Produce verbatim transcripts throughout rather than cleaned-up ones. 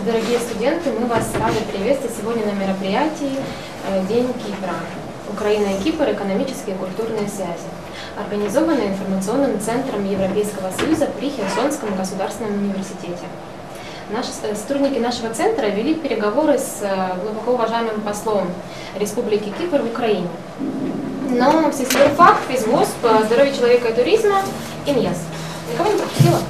Дорогие студенты, мы вас рады приветствовать сегодня на мероприятии «День Кипра. Украина и Кипр. Экономические и культурные связи», организованной информационным центром Европейского Союза при Херсонском государственном университете. Наши, сотрудники нашего центра вели переговоры с глубоко уважаемым послом Республики Кипр в Украине. Но всесвой факт из ВОЗ по здоровью человека и туризма ИНЕС. Никого не пропустила?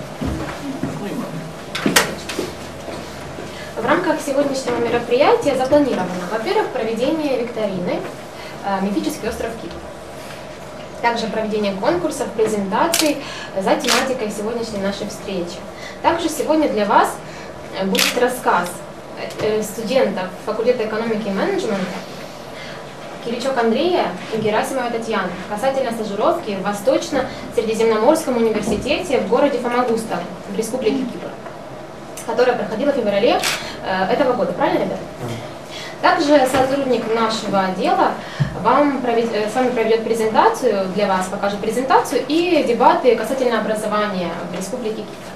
В рамках сегодняшнего мероприятия запланировано, во-первых, проведение викторины «Мифический остров Кипр». Также проведение конкурсов, презентаций за тематикой сегодняшней нашей встречи. Также сегодня для вас будет рассказ студентов факультета экономики и менеджмента Киричок Андрея и Герасимова Татьяны касательно стажировки в Восточно-Средиземноморском университете в городе Фомагуста в Республике Кипр, которая проходила в феврале э, этого года. Правильно, ребята? Также сотрудник нашего отдела вам провед... с вами проведет презентацию, для вас покажет презентацию и дебаты касательно образования в Республике Кипр.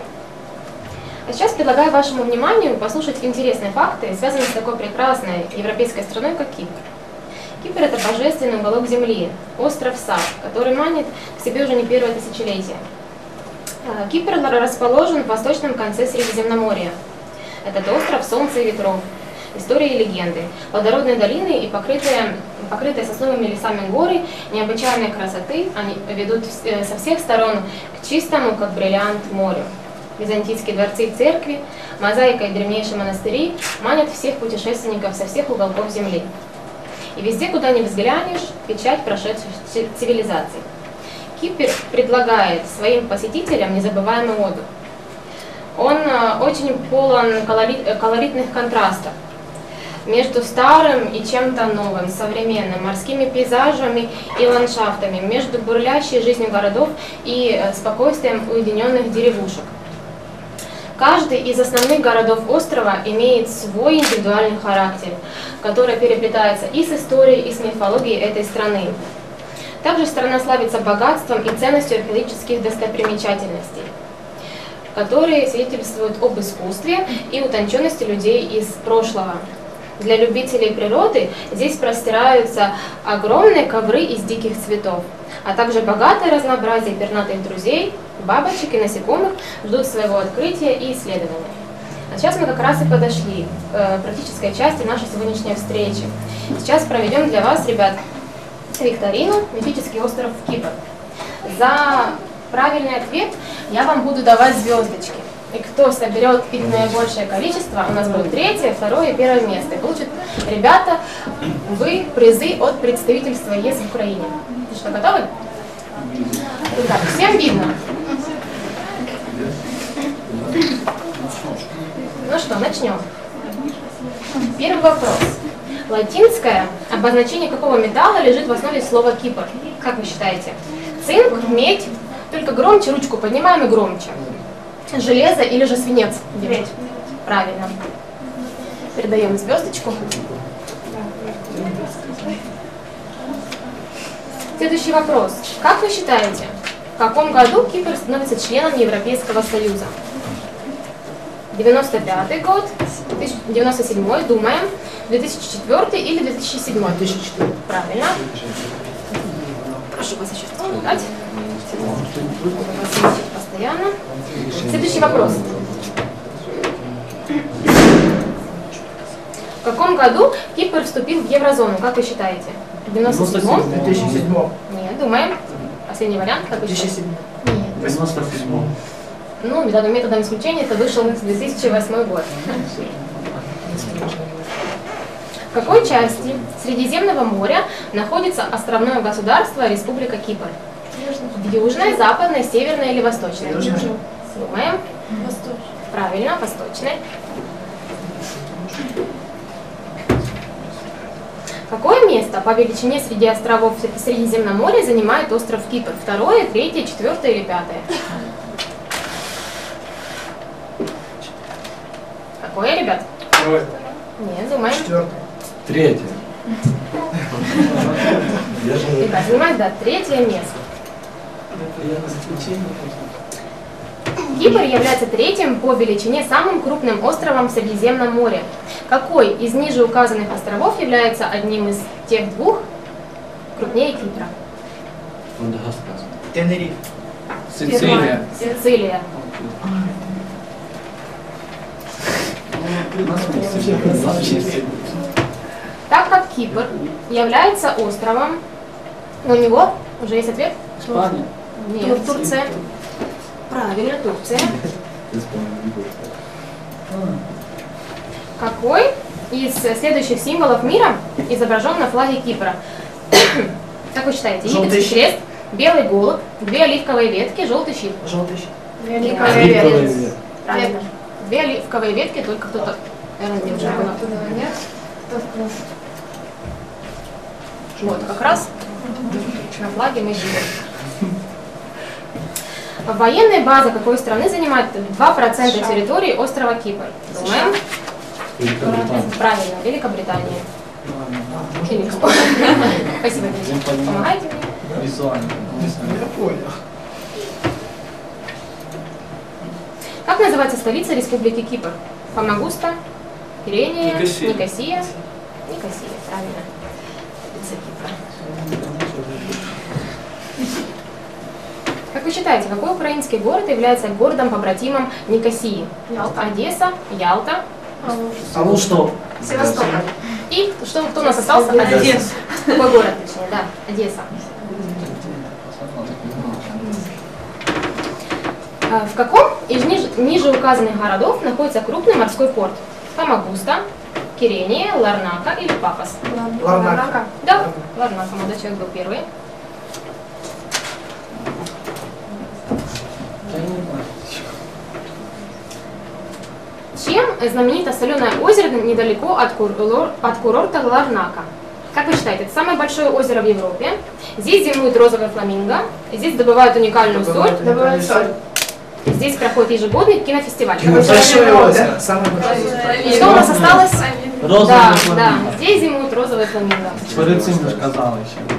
А сейчас предлагаю вашему вниманию послушать интересные факты, связанные с такой прекрасной европейской страной, как Кипр. Кипр – это божественный уголок земли, остров-сад, который манит к себе уже не первое тысячелетие. Кипр расположен в восточном конце Средиземноморья. Этот остров солнца и ветров, истории и легенды, плодородные долины и покрытые, покрытые сосновыми лесами горы необычайной красоты, они ведут со всех сторон к чистому, как бриллиант, морю. Византийские дворцы и церкви, мозаика и древнейшие монастыри манят всех путешественников со всех уголков земли. И везде, куда ни взглянешь, печать прошедших цивилизаций. Кипр предлагает своим посетителям незабываемый отдых. Он очень полон колоритных контрастов между старым и чем-то новым, современным, морскими пейзажами и ландшафтами, между бурлящей жизнью городов и спокойствием уединенных деревушек. Каждый из основных городов острова имеет свой индивидуальный характер, который переплетается и с историей, и с мифологией этой страны. Также страна славится богатством и ценностью археологических достопримечательностей, которые свидетельствуют об искусстве и утонченности людей из прошлого. Для любителей природы здесь простираются огромные ковры из диких цветов, а также богатое разнообразие пернатых друзей, бабочек и насекомых ждут своего открытия и исследования. А сейчас мы как раз и подошли к э, практической части нашей сегодняшней встречи. Сейчас проведем для вас, ребят, викторину «Мифический остров Кипр». За правильный ответ я вам буду давать звездочки. И кто соберет их наибольшее количество, у нас будет третье, второе и первое место. И получат, ребята, вы призы от представительства ЕС в Украине. Ну что, готовы? Итак, всем видно? Ну что, начнем. Первый вопрос. Латинское обозначение какого металла лежит в основе слова Кипр? Как вы считаете? Цинк, медь? Только громче ручку поднимаем и громче. Железо или же свинец? Медь. Правильно. Передаем звездочку. Следующий вопрос. Как вы считаете, в каком году Кипр становится членом Европейского Союза? девяносто пятый год, девяносто седьмой, думаем, две тысячи четвёртый или две тысячи седьмой? две тысячи четвёртый. Правильно. Прошу вас еще вспомнить. Постоянно. Следующий вопрос. В каком году Кипр вступил в еврозону? Как вы считаете? В девяносто седьмом? две тысячи седьмом. Нет, думаем. Последний вариант, как вы считаете? две тысячи седьмом. Нет. В девяносто седьмом. Ну, методом, методом исключения это вышел две тысячи восьмой год. В какой части Средиземного моря находится островное государство Республика Кипр? В южной, западной, северной или восточной? Южной. Думаем. Восточной. Правильно, восточной. Какое место по величине среди островов Средиземноморья занимает остров Кипр? Второе, третье, четвертое или пятое? Какое, ребят? Второе. Нет, думаем. Четвертое. Третье. Ребят, занимает, да, третье место. Кипр является третьим по величине самым крупным островом в Средиземном море. Какой из ниже указанных островов является одним из тех двух крупнее Кипра? Тенериф. Сицилия. Сицилия. Так как Кипр является островом, у него уже есть ответ? Испания. Нет, Турция. Правильно, Турция. Какой из следующих символов мира изображен на флаге Кипра? Как вы считаете? Египетский крест, белый голубь, две оливковые ветки, желтый щит. Желтый щит. Две оливковые ветки. Правильно. Две оливковые ветки, только кто-то, наверное, девушка была. Вот, как раз на флаге мы видим. Военная база какой страны занимает два процента территории острова Кипр? Думаем. Великобритания. Правильно, Великобритания. Или кто? Спасибо, Дмитрий. Помогайте мне. Визуально. Я понял. Как называется столица Республики Кипр? Фамагуста, Кирения, Никосия. Никосия. Никосия, правильно. Столица Кипра. Как вы считаете, какой украинский город является городом-побратимом Никосии? Ялта. Одесса, Ялта. А ну что? Севастополь. И что, кто у нас остался? Одесса. Какой город, точнее, да, Одесса. А В каком из ниже, ниже указанных городов находится крупный морской порт? Фамагуста, Кирения, Ларнака или Пафос? Ларнака. Да, Ларнака, молодой человек был первый. Я не знаю. Чем знаменито соленое озеро недалеко от, кур- от курорта Ларнака? Как вы считаете, это самое большое озеро в Европе? Здесь зимует розовый фламинго, здесь добывают уникальную соль, Добывают соль. здесь проходит ежегодный кинофестиваль. Как вы Большое считаете? озеро. Самое большое. И что у нас осталось? Розовый Да, фламинго. да, здесь зимует розовый фламинго. Перед цим ж казали ще.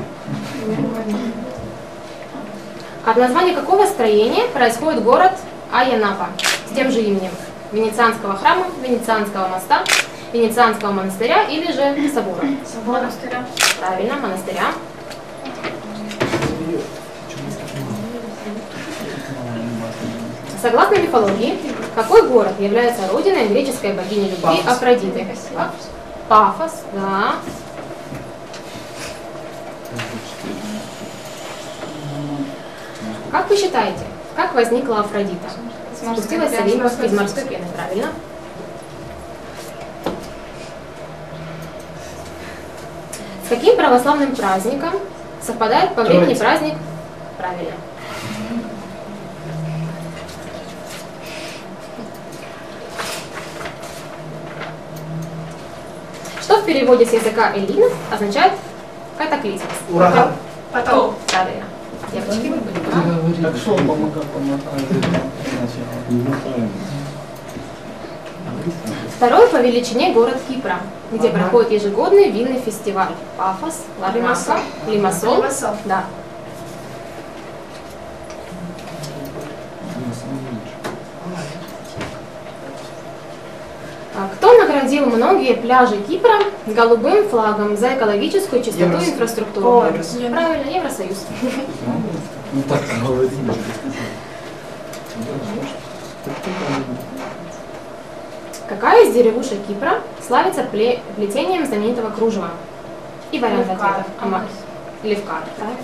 От названия какого строения происходит город Айя-Напа с тем же именем? Венецианского храма, Венецианского моста, Венецианского монастыря или же собора? Монастыря. Правильно, монастыря. Согласно мифологии, какой город является родиной греческой богини любви Пафос. Афродиты? Пафос, да. Как вы считаете, как возникла Афродита? Спустилась с Олимпа из морской пены, правильно? С каким православным праздником совпадает по времени Троица. праздник? Правильно. Что в переводе с языка эллинов означает катаклизм? Ураган. Потом. Правильно. Девочки, вы были правы. Так що помогав, помогав. Второй по величине город Кипра, где Ага. проходит ежегодный винный фестиваль. Пафос, Ларнака, Лимассол. Лимассол. Лимассол. Да. А Кто наградил многие пляжи Кипра голубым флагом за экологическую чистоту Евросоюз. инфраструктуру? Евросоюз. Правильно, Евросоюз. Ну так говорили. Какая из деревушек Кипра славится пле- плетением знаменитого кружева? И вариант Левкар. ответа. Ама. Левкар, правильно.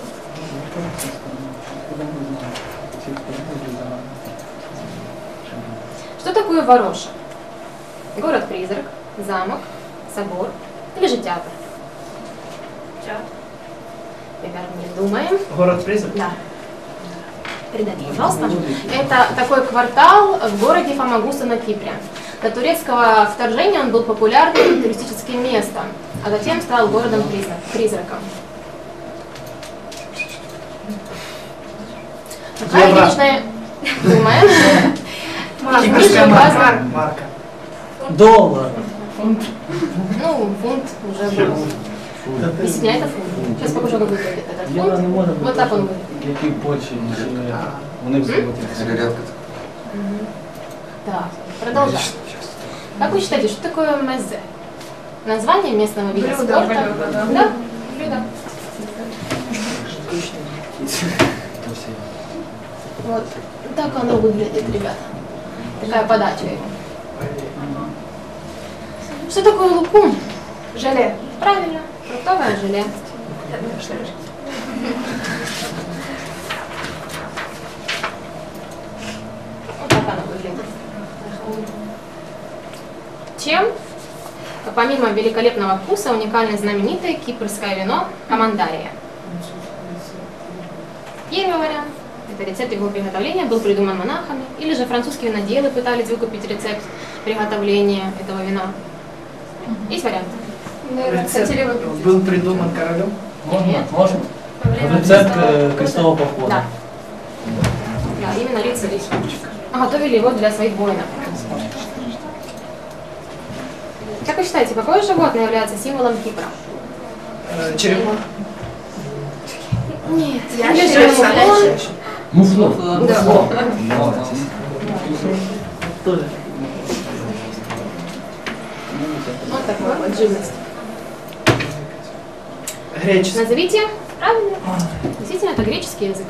Что такое Вороша? Город-призрак, замок, собор или же театр? Ребята, не думаем. Город-призрак. Да. Передайте, пожалуйста. Это такой квартал в городе Фамагуста на Кипре. До турецкого вторжения он был популярным туристическим местом, а затем стал городом-призраком. Какая Евро. денежная... Думаем. Кипрская Ниже марка. указан- Марка. Доллар. Ну, фунт уже был. Действительно, это фунт. Сейчас покажу, как выглядит этот Євро не фунт. може бути. Вот так он выглядит. Які в Польщі, чи вони в золоті. Зарядка. Мгм. Так, продолжаем. Как вы считаете, что такое мезе? Название местного вида Блюдо, спорта? блюдо, да. Да, блюдо. Вот так оно выглядит, ребята. Такая подача его. Что такое лукум? Желе. Правильно, фруктовое желе. Вот так оно выглядит. Чем, помимо великолепного вкуса, уникально знаменитое кипрское вино Командария? Первый вариант. Это рецепт его приготовления был придуман монахами, или же французские виноделы пытались выкупить рецепт приготовления этого вина. Есть варианты? Рецепт был придуман королем. Можно? Нет. Можно? Рецепт э, крестового похода. Да. Да, именно рыцари. Готовили его для своих воинов. Как вы считаете, какое животное является символом Кипра? Э, Черепах. Нет. Ящерица. Или же муфлон? Ящерица. Муфлон. Да. Тоже. Вот такая вот живность. Греческий. Назовите. Правильно. Действительно, это греческий язык.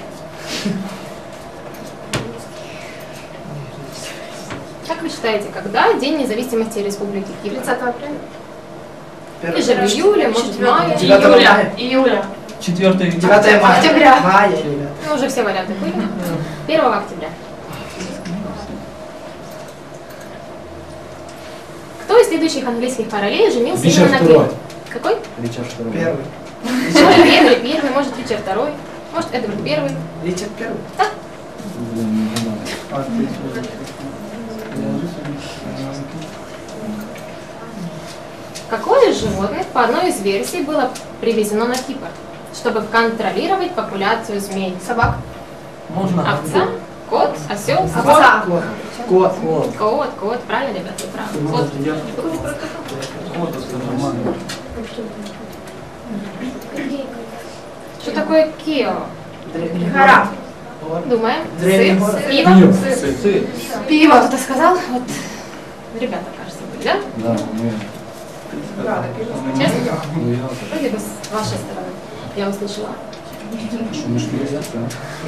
Как вы считаете, когда День независимости Республики Кипр? тридцатого апреля. Или же в июле, может в мае? девятого мая. Июля. Четвертый. девятого мая. Октября. Мая, ребят. Ну, уже все варианты были. первого октября. Кто из следующих английских королей женился Ричард именно на второй. Кейт? Какой? Ричард второй. Первый. Может, первый, первый, может, Ричард второй, может, Эдвард первый. Ричард первый. Блин, не знаю. А, ты слушай. Какое из животных, по одной из версий, было привезено на Кипр, чтобы контролировать популяцию змей? Собак. Можно? Овца, кот, осел, Овца. собака. Кот. Кот. Вот. Кот, кот, правильно, ребята, вы правы. Кот. Я... Вот, это нормально. Что такое кео? Гора. Думаем. Древний Сыр, город. пиво. Пиво. Сыр. Пиво, кто-то сказал? Вот. Ребята, кажется, были, да? Да, мы... Честно? Ну, я... Вроде бы с вашей стороны. Я услышала. Что, мы шли завтра?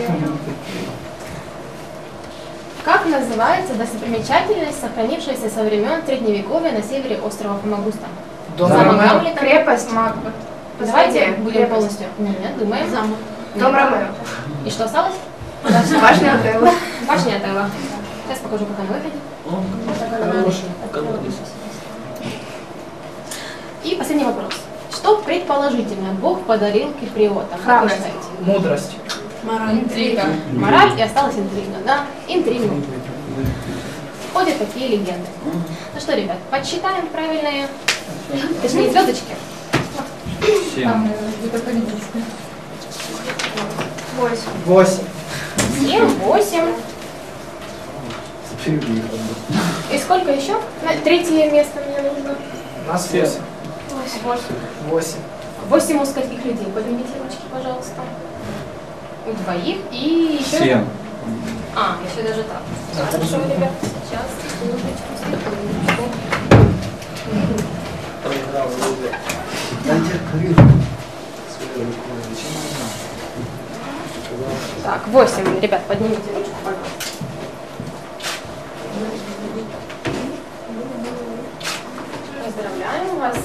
Как называется достопримечательность, сохранившаяся со времен Средневековья на севере острова Фомагуста? Дом Замок Ромео. Гамлета. Крепость. Маг. Давайте будем Крепость. полностью. Нет, думаем. Замок. Нет. Дом Ромео. И что осталось? Башня Отелла. Башня Отелла. Сейчас покажу, как она выглядит. Хороший. Колодец. И последний вопрос. Что предположительно Бог подарил киприотам? Как вы Храбрость. считаете? Мудрость. Интрига. Мораль и осталась интрига, да? Интрига. Ходят такие легенды. Ну что, ребят, подсчитаем правильные, точнее, звездочки. Семь. Восемь. Восемь. Семь, восемь. И сколько еще? На третье место мне нужно. У нас Семь. восемь. Восемь. Восемь. Восемь у скольких людей? Поднимите ручки, пожалуйста. У двоих и еще... Семь. А, еще даже так. Хорошо, ребят, сейчас. Секундочку, секундочку. Так, восемь. Ребят, поднимите ручку, пожалуйста. Поздравляем вас.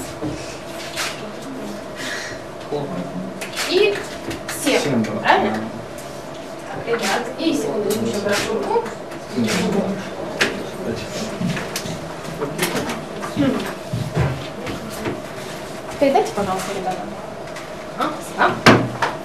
И семь. Семь, да. Правильно? Так, ребят, и секундочку еще прошу руку. Передайте, пожалуйста, ребята. А, спасибо.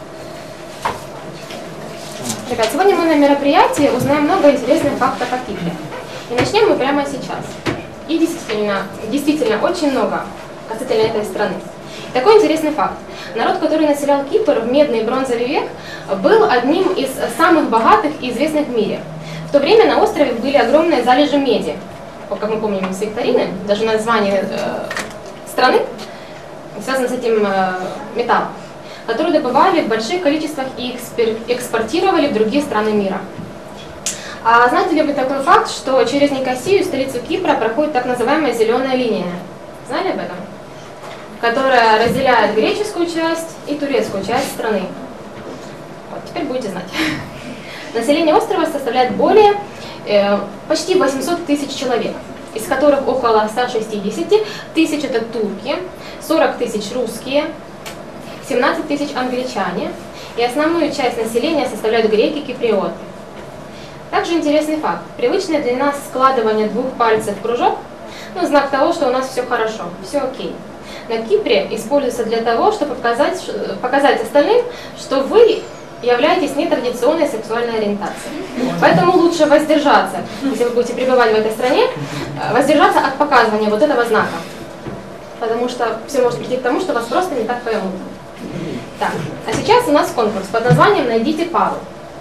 Ребят, сегодня мы на мероприятии узнаем много интересных фактов о Кипре. И начнем мы прямо сейчас. И действительно, действительно очень много касательно этой страны. Такой интересный факт. Народ, который населял Кипр в медный и бронзовый век, был одним из самых богатых и известных в мире. В то время на острове были огромные залежи меди. Вот, как мы помним из викторины, даже название э, страны связано с этим э, металлом, который добывали в больших количествах и экспер- экспортировали в другие страны мира. А знаете ли вы такой факт, что через Никосию, столицу Кипра, проходит так называемая зеленая линия? Знали об этом? Которая разделяет греческую часть и турецкую часть страны. Вот, теперь будете знать. Население острова составляет более, э, почти восемьсот тысяч человек, из которых около ста шестидесяти тысяч это турки, сорок тысяч русские, семнадцать тысяч англичане, и основную часть населения составляют греки и киприоты. Также интересный факт. Привычное для нас складывание двух пальцев в кружок, ну, знак того, что у нас все хорошо, все окей. На Кипре используется для того, чтобы показать, показать остальным, что вы являетесь нетрадиционной сексуальной ориентацией. Поэтому лучше воздержаться, если вы будете пребывать в этой стране, воздержаться от показывания вот этого знака. Потому что все может прийти к тому, что вас просто не так поймут. Так, а сейчас у нас конкурс под названием «Найдите пару».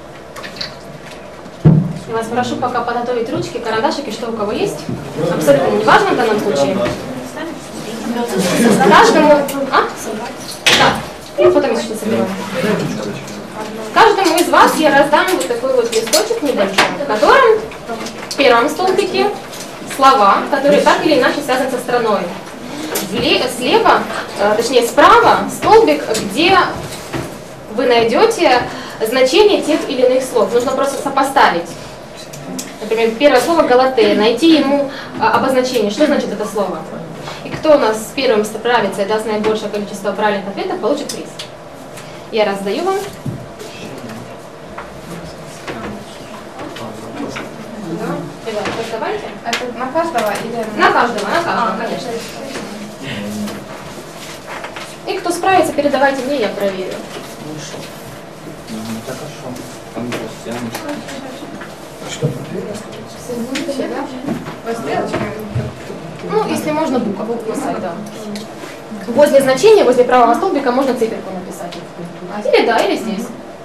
Я вас прошу пока подготовить ручки, карандашики, что у кого есть. Абсолютно не важно в данном случае. Каждому... А? Да. Я потом еще соберу. Каждому из вас я раздам вот такой вот листочек небольшой, в котором в первом столбике слова, которые так или иначе связаны со страной. Слева, точнее справа, столбик, где вы найдете значение тех или иных слов. Нужно просто сопоставить. Например, первое слово «Галатея», найти ему обозначение, что значит это слово. И кто у нас первым справится и даст наибольшее количество правильных ответов, получит приз. Я раздаю вам. Ребята, давайте. Это на каждого или... На каждого, на каждого, А, конечно. И кто справится, передавайте мне, я проверю. Так хорошо. Там тянешь. Что, проверить? По стрелочкам? Ну, если можно, букву писать, да. Возле значения, возле правого столбика можно циферку написать. Или да, или здесь.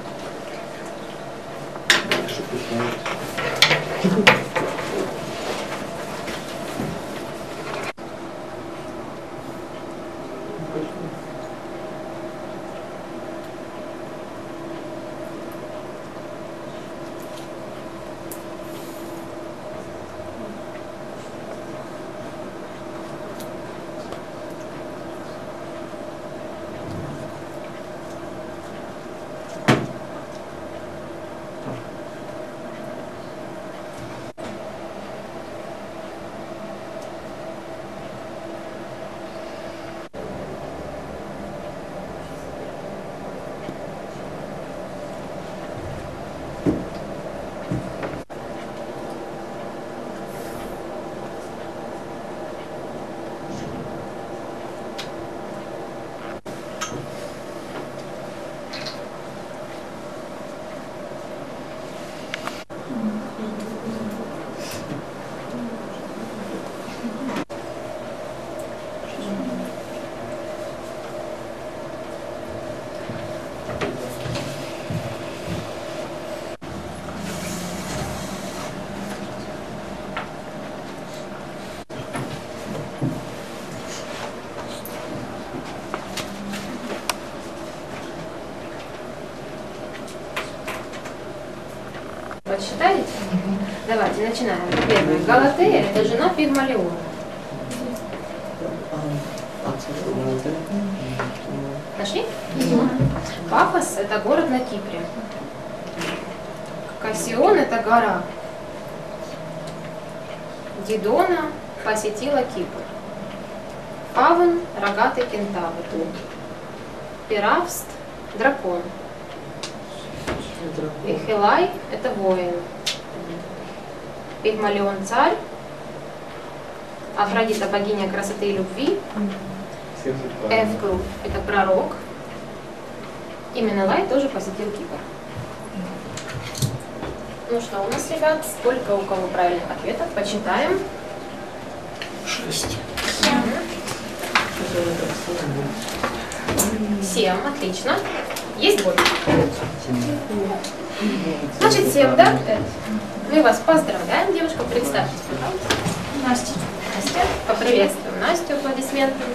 Подсчитаете? Давайте, начинаем. Первое. Галатея – это жена Пигмалиона. Нашли? Пафос – это город на Кипре. Кассион – это гора. Дидона посетила Кипр. Фавн – рогатый кентавр. Пиравст – дракон. Эхилай – это воин. Пигмалион – царь. Афродита – богиня красоты и любви. Эвкл – это пророк. И Менелай тоже посетил Кипр. Ну что у нас, ребят, сколько у кого правильных ответов? Почитаем. Шесть. Семь, отлично. Есть больше? Значит, семь, да? Мы вас поздравляем, девушка. Представьтесь, пожалуйста. Настя. Настя. Поприветствуем Настю аплодисментами.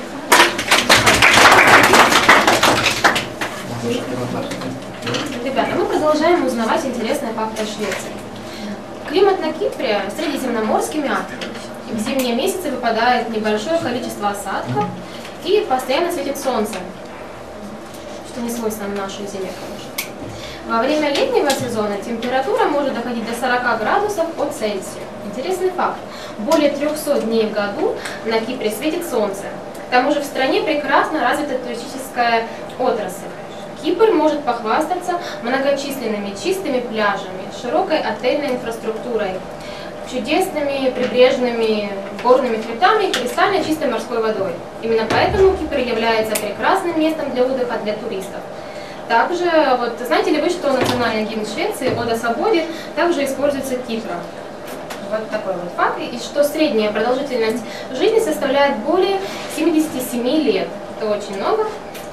Ребята, мы продолжаем узнавать интересные факты о Швеции. Климат на Кипре средиземноморский мягкий. В зимние месяцы выпадает небольшое количество осадков и постоянно светит солнце, что не свойственно нашей зиме, конечно. Во время летнего сезона температура может доходить до сорока градусов по Цельсию. Интересный факт. Более трёхсот дней в году на Кипре светит солнце. К тому же в стране прекрасно развита туристическая отрасль. Кипр может похвастаться многочисленными чистыми пляжами, широкой отельной инфраструктурой, чудесными прибрежными горными хребтами и кристально чистой морской водой. Именно поэтому Кипр является прекрасным местом для отдыха для туристов. Также, вот, знаете ли вы, что национальный гимн Швеции «Ода свободе» также используется Кипром? Вот такой вот факт. И что средняя продолжительность жизни составляет более семидесяти семи лет. Это очень много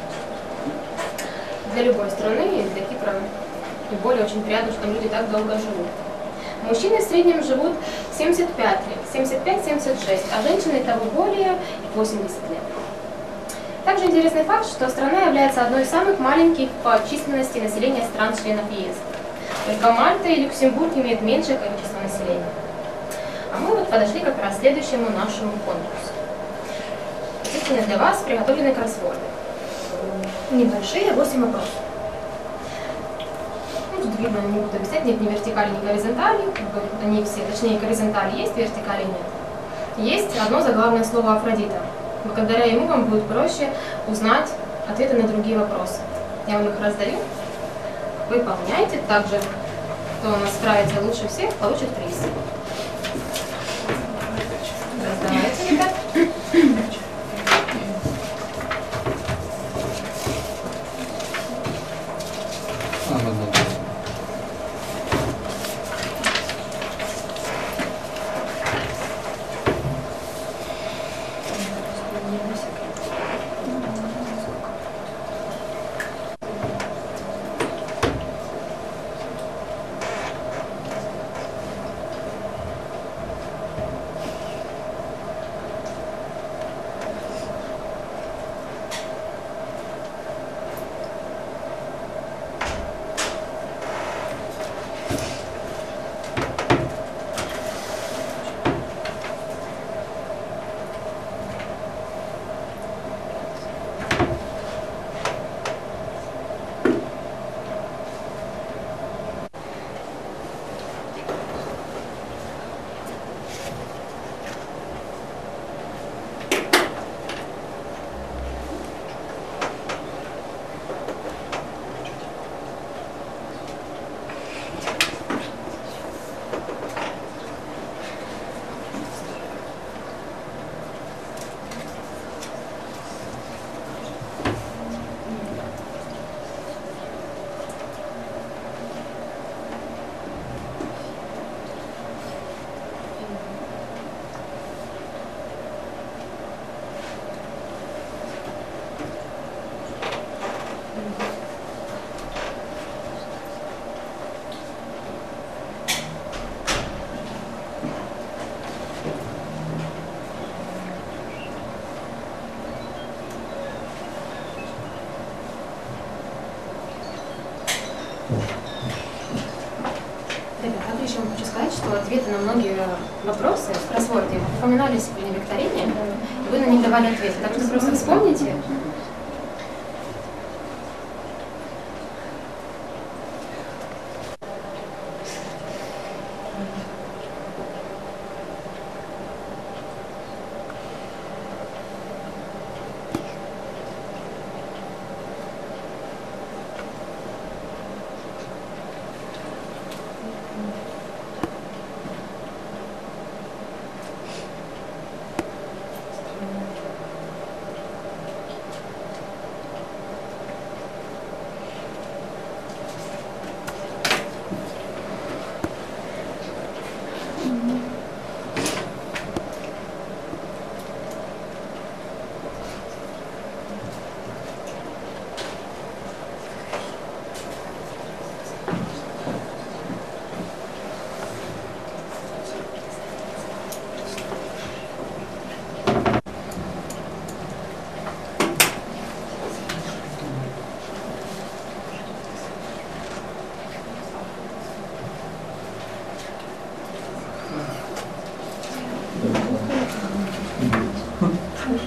для любой страны и для Кипра. Тем более очень приятно, что там люди так долго живут. Мужчины в среднем живут семьдесят пять лет, семьдесят пять — семьдесят шесть, а женщины того более восемьдесят лет. Также интересный факт, что страна является одной из самых маленьких по численности населения стран-членов ЕС. Только Мальта и Люксембург имеют меньшее количество населения. А мы вот подошли как раз к следующему нашему конкурсу. Естественно, для вас приготовлены кроссворды. Небольшие, восемь вопросов. Ну, тут видно, не буду объяснять, нет ни вертикали, ни горизонтали. Они все, точнее, горизонтали есть, вертикали нет. Есть одно заглавное слово Афродита. Благодаря ему вам будет проще узнать ответы на другие вопросы. Я вам их раздаю. Выполняйте. Также, кто у нас справится лучше всех, получит приз. Раздавайте, ребят. Ответы на многие вопросы в кроссворде упоминались в викторине, и вы на них давали ответы. Так что просто вспомните.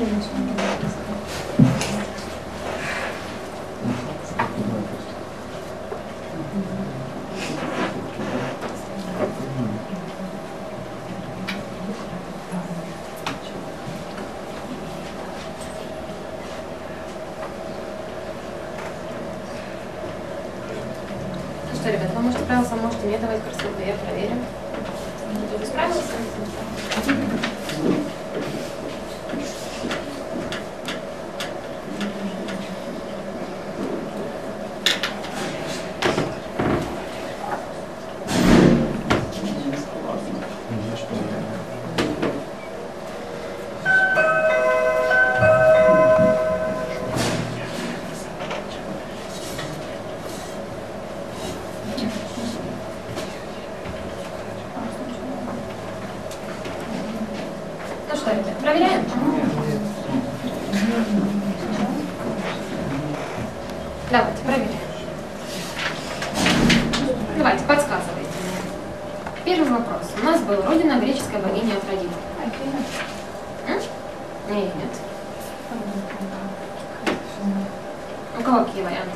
Ну что, ребят, вы можете справиться, можете мне давать красоту, я проверю. Вы справились? Ну что, ребят, проверяем? Давайте, проверяем. Давайте, подсказывайте мне. Первый вопрос. У нас был родина греческой богини Афродиты. М? Нет. У кого какие варианты?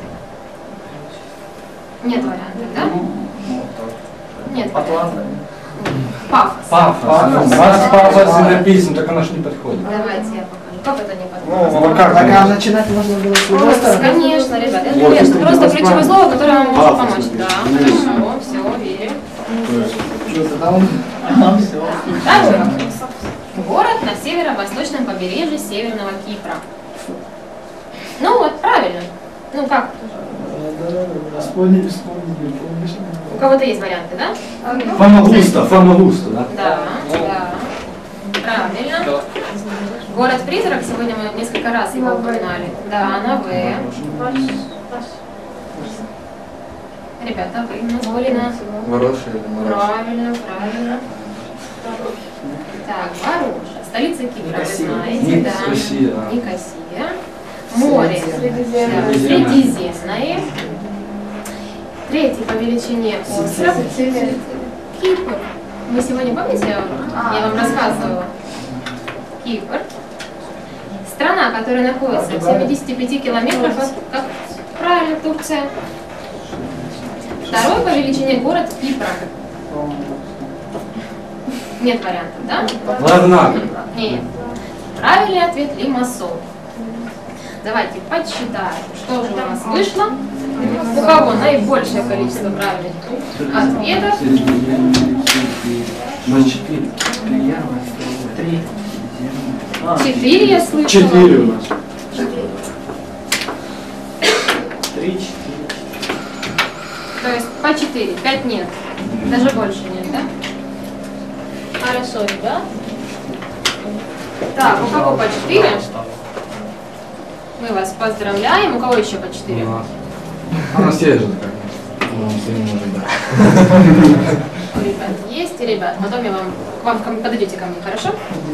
Нет вариантов, да? Нет вариантов. Пафос. Пафос. Раз пафос не написан, так оно ж не подходит. Давайте я покажу. Как это не Ну, подходит? а как? Так, а начинать можно было с другой Ой, стороны? конечно, ребят, это Вот, верно. если Просто ты ключевое слово, которое вам может Пафос, помочь. например. Да, хорошо, все, верю. Что, тогда он... Второй вопрос. Город на северо-восточном побережье Северного Кипра. Ну вот, правильно. Ну как? Вспомнили, вспомнили, помнишь? У кого-то есть варианты, да? Фамагуста, Фамагуста, да? Да, да. Правильно. Город-призрак, сегодня мы несколько раз его упоминали. Да, на В. Ребята, вы назвали. Вороша или Мороша? Правильно, правильно. Так, Вороша. Столица Кипра, вы Никосия. знаете, да. Никосия, да. Никосия. Море. Средиземное. Да, Средиземное. Третий по величине остров. Кипр. Мы сегодня, помните, я я вам рассказывала? Кипр. Страна, которая находится в семидесяти пяти километрах от, как правильно, Турция. Второй по величине город Кипра. Нет вариантов, да? Ларнака. Нет. Правильный ответ Лимассол. Давайте подсчитаем, что же у нас вышло. У кого наибольшее количество правильных ответов? четыре. Три. Четыре, я слышала. Четыре у нас. Три, четыре. То есть по четыре, пять нет. Даже больше нет, да? Хорошо, ребят. Так, у кого по четыре? Мы вас поздравляем. У кого еще по четыре? У нас. У нас есть же как. У нас не может быть. Ребят, есть, и ребят. Потом я вам, к вам ко мне- подойдете ко мне, хорошо?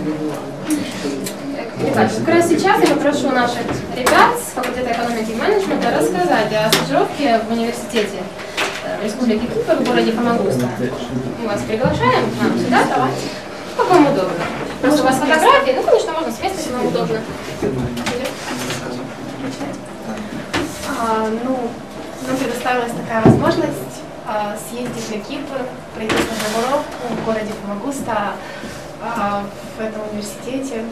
Ребят, как раз сейчас я попрошу наших ребят с факультета экономики и менеджмента рассказать о стажировке в университете э, Республики Кипр в городе Фамагуста. Мы вас приглашаем к нам сюда, давайте. Как вам удобно. Просто у вас фотографии, ну, конечно, можно с места, если вам удобно. А, ну, нам предоставилась такая возможность а, съездить на Кипр, пройти стажировку в городе Фамагуста, а, в этом университете.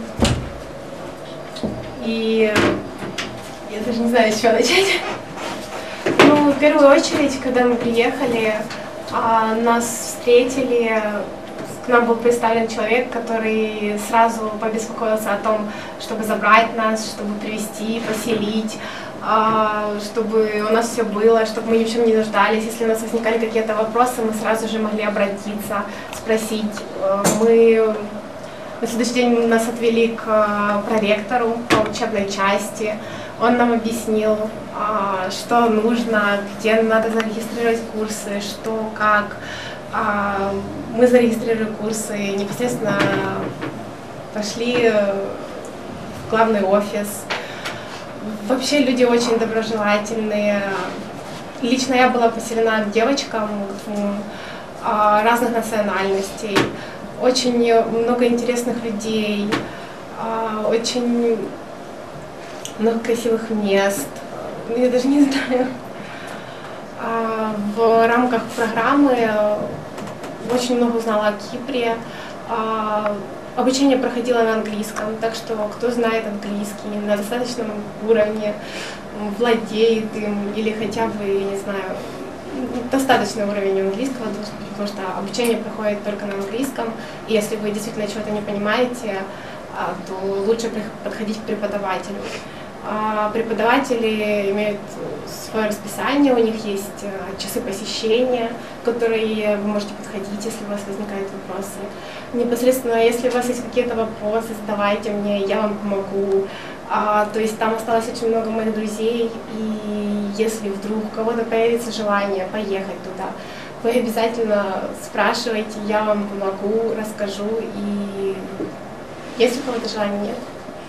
И я даже не знаю, с чего начать. Ну, в первую очередь, когда мы приехали, а, нас встретили, к нам был представлен человек, который сразу побеспокоился о том, чтобы забрать нас, чтобы привезти, поселить, а, чтобы у нас все было, чтобы мы ни в чем не нуждались. Если у нас возникали какие-то вопросы, мы сразу же могли обратиться, спросить. А, Мы на следующий день нас отвели к а, проректору по учебной части. Он нам объяснил, а, что нужно, где надо зарегистрировать курсы, что, как. А, Мы зарегистрировали курсы, непосредственно пошли в главный офис. Вообще люди очень доброжелательные. Лично я была поселена к девочкам двум, а, разных национальностей. Очень много интересных людей. А, очень много красивых мест. Я даже не знаю. А, в рамках программы очень много узнала о Кипре. А, обучение проходило на английском, так что кто знает английский на достаточном уровне, владеет им или хотя бы, я не знаю, достаточный уровень английского, потому что обучение проходит только на английском, и если вы действительно чего-то не понимаете, то лучше подходить к преподавателю. Преподаватели имеют свое расписание, у них есть часы посещения, в которые вы можете подходить, если у вас возникают вопросы. Непосредственно, если у вас есть какие-то вопросы, задавайте мне, я вам помогу. А, то есть там осталось очень много моих друзей, и если вдруг у кого-то появится желание поехать туда, вы обязательно спрашивайте, я вам помогу, расскажу, и если у кого-то желания нет.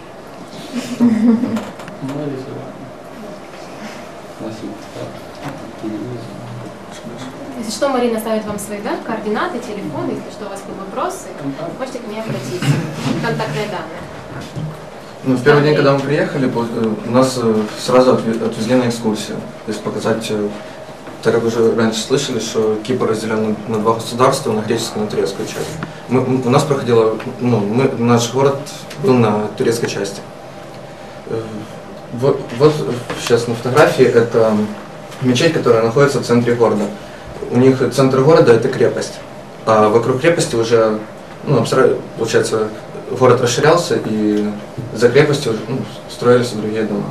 Если что, Марина ставит вам свои, да, координаты, телефон, если что, у вас будут вопросы, можете к ней обратиться. Контактные данные. Ну, в первый день, когда мы приехали, нас сразу отвезли на экскурсию. То есть показать, так как уже раньше слышали, что Кипр разделен на два государства, на греческую и на турецкую часть. Мы, у нас проходило, ну, мы, наш город был на турецкой части. Вот, вот сейчас на фотографии это мечеть, которая находится в центре города. У них центр города это крепость, а вокруг крепости уже, ну, получается, город расширялся, и за крепостью ну, строились другие дома.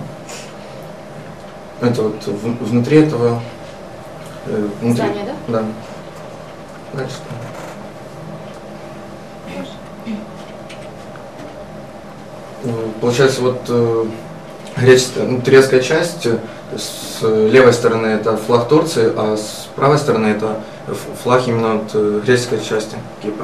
Это вот в, внутри этого э, внутри, здание, да? Да. Дальше. Получается, вот э, греческая, ну, турецкая часть, с левой стороны это флаг Турции, а с правой стороны это флаг именно вот, греческой части Кипра.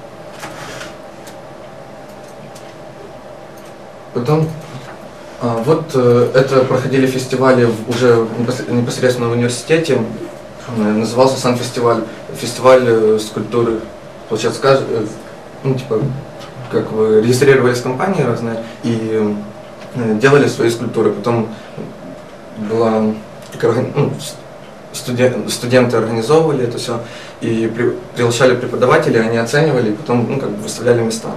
Потом, а, вот э, это проходили фестивали в, уже непосредственно в университете, э, назывался сам фестиваль, фестиваль э, скульптуры, получается, скаж, э, ну типа, как вы регистрировались в компании разные и э, делали свои скульптуры, потом была, ну, студен, студенты организовывали это все и при, приглашали преподавателей, они оценивали, и потом ну, как бы выставляли места.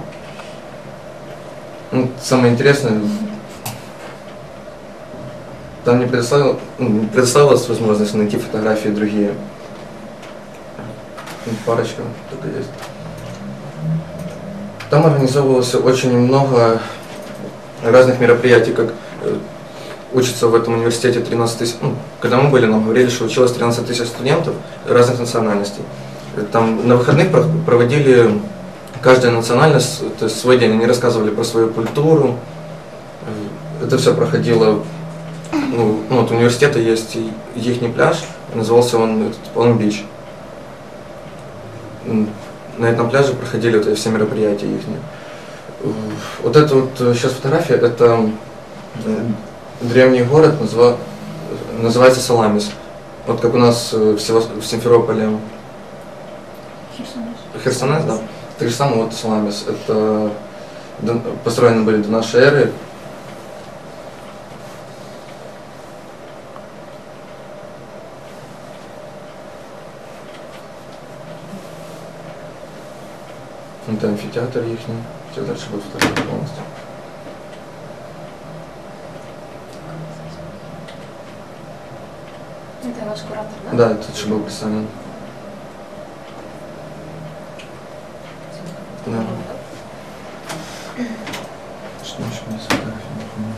Ну, самое интересное, там не предоставил, ну, предоставилась возможность найти фотографии другие. Парочка только есть. Там организовывалось очень много разных мероприятий, как учатся в этом университете тринадцать тысяч, ну, когда мы были, нам говорили, что училось тринадцать тысяч студентов разных национальностей. Там на выходных проводили каждая национальность, то есть свой день, они рассказывали про свою культуру. Это все проходило, ну, ну от университета есть ихний пляж, назывался он Палм-Бич. На этом пляже проходили вот все мероприятия ихние. Вот эта вот сейчас фотография, это древний город, назва, называется Саламис. Вот как у нас в, Сево, в Симферополе. Херсонес. Херсонес, да. Так же самое вот Саламис. Это построены были до нашей эры. Это амфитеатр ихний. Сейчас дальше будет фотография полностью. Это ваш куратор, да? Да, это же был представлен. Да. Что еще не фотографии, не помню.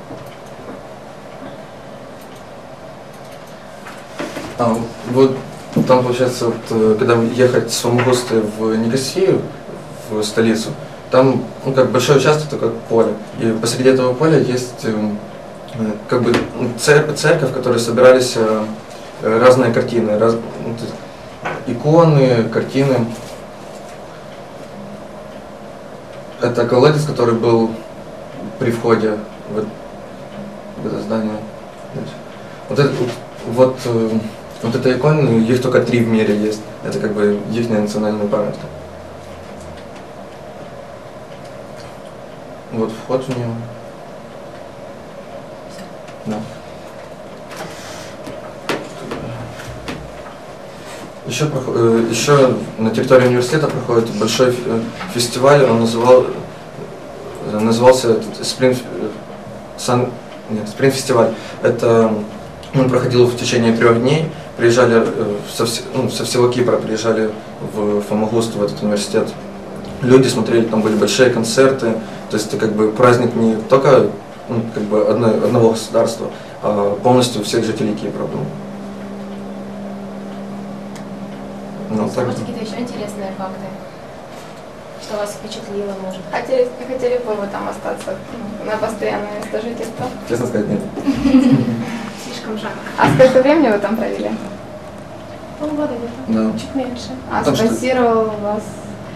А, вот там получается, вот, когда ехать с Фамагусты в Никосию, в столицу, там ну, как большой участок, такое поле. И посреди этого поля есть как бы церковь, церковь, в которой собирались разные картины, раз, иконы, картины. Это колодец, который был при входе в, в это здание. Вот, это, вот, вот эта икона, их только три в мире есть. Это как бы их национальная памятка. Вот вход в нее. Да. Еще, проход... Еще на территории университета проходит большой фестиваль, он называл... назывался этот Spring... Сан... Нет, Spring фестиваль. Это он проходил в течение трех дней. Приезжали со, вс... ну, со всего Кипра, приезжали в Фомагусту, в этот университет. Люди смотрели, там были большие концерты. То есть это как бы праздник не только ну, как бы одной, одного государства, а полностью всех жителей Кипра. Ну, так... Может, какие-то еще интересные факты, что вас впечатлило, может? Хотели, хотели бы вы там остаться на постоянное место жительства? Честно сказать, нет. Слишком жарко. А сколько времени вы там провели? Полгода где-то, Да. чуть меньше. А Потому что- спонсировал вас?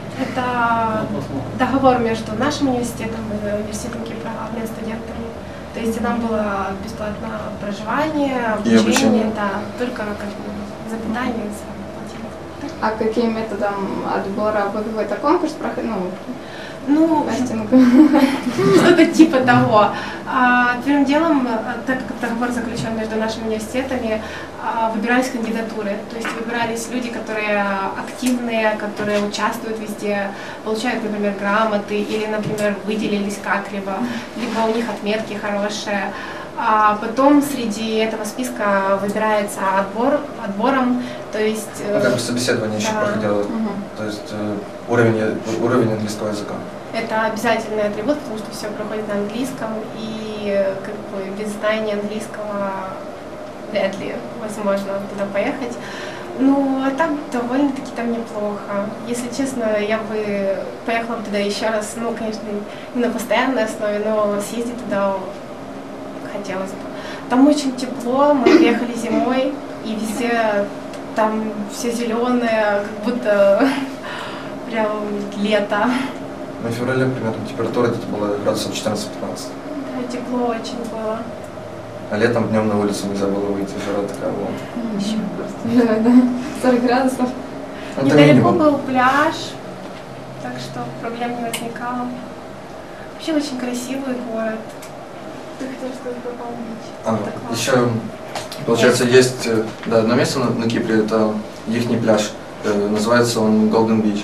Это договор между нашим университетом и университетом Кипра, обмен студентами. То есть нам было бесплатно проживание, И обучение, обучение. да, только как бы за питание сами платили. А каким методом отбора? Вы какой-то конкурс проходили? Ну, Ну, кастинг? что-то типа того. А, первым делом, а, так как договор заключен между нашими университетами, а, выбирались кандидатуры. То есть выбирались люди, которые активные, которые участвуют везде, получают, например, грамоты или, например, выделились как-либо, либо у них отметки хорошие. А потом среди этого списка выбирается отбор, отбором, то есть... Ну, как бы собеседование еще Да. проходило. Мгм. То есть э, уровень, уровень английского языка. Это обязательный атрибут, потому что все проходит на английском, и э, как бы без знания английского вряд ли возможно туда поехать. Ну, а так довольно-таки там неплохо. Если честно, я бы поехала бы туда еще раз, ну, конечно, не на постоянной основе, но съездить туда хотелось бы. Там очень тепло, мы приехали зимой, и везде там все зеленое, как будто прям лето. Ну, в феврале примерно температура где-то была градусов четырнадцать-пятнадцать. Да, тепло очень было. А летом днем на улицу нельзя было выйти, жара такая была. Еще просто. Да, да. сорок градусов. Ну, это Недалеко минимум. был пляж, так что проблем не возникало. Вообще очень красивый город. Ты хотел сказать про Палм-Бич? А, Это классно. еще, получается, есть э, да, одно место на, на Кипре, это ихний пляж. Э, называется он Golden Beach.